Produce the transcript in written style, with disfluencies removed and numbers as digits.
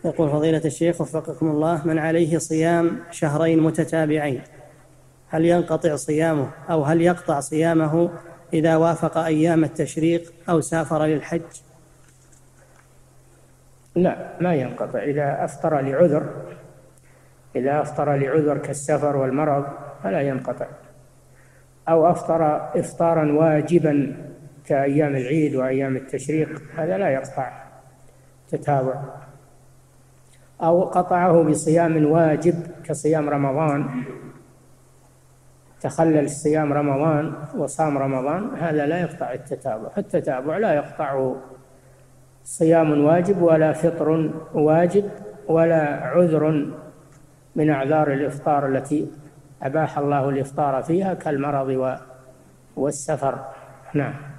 يقول فضيلة الشيخ وفقكم الله: من عليه صيام شهرين متتابعين هل ينقطع صيامه أو هل يقطع صيامه إذا وافق أيام التشريق أو سافر للحج؟ لا، ما ينقطع. إذا أفطر لعذر كالسفر والمرض فلا ينقطع، أو أفطر إفطارا واجبا كأيام العيد وأيام التشريق، هذا لا يقطع تتابع. أو قطعه بصيام واجب كصيام رمضان، تخلل صيام رمضان وصام رمضان، هذا لا يقطع التتابع. التتابع لا يقطعه صيام واجب ولا فطر واجب ولا عذر من أعذار الإفطار التي أباح الله الإفطار فيها كالمرض والسفر. نعم.